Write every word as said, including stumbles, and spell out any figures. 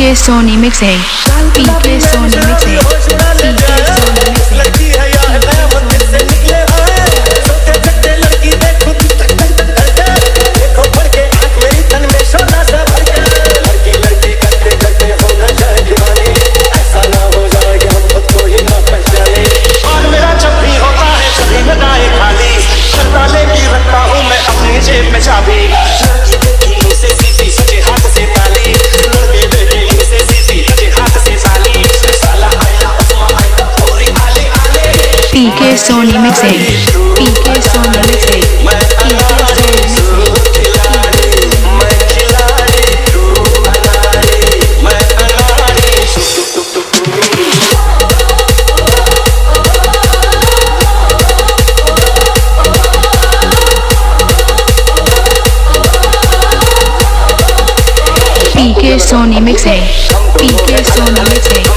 पीके Soni mixing, P K Soni mixing, P K Soni mixing. लड़की है या है मैं मंदिर से निकले आए, सोते चकते लड़की देखो देखो भर के आंख मेरी तन में सोना सा भर के, लड़की लड़की करते करते हो न जाए दीवानी, ऐसा ना हो जाए कि हम खुद को ही ना पहचाने। और मेरा जब भी होता है सभी लगाए खाली, ताले की रखता हूँ मैं अपनी जेब में चाबी, लड़की देखी मुँह से सीधी सजे हाथ से ताली, लड़की देखी मुँह से सीधी सजे हाथ से ताली, साला आया उसमा आया पूरी आले आले। P K Soni mixing, P K Soni mixing, P K Soni mixing. मैं खिलाड़ी तू अनाड़ी, मैं अनाड़ी पीके Soni mixing, P K Soni mixing.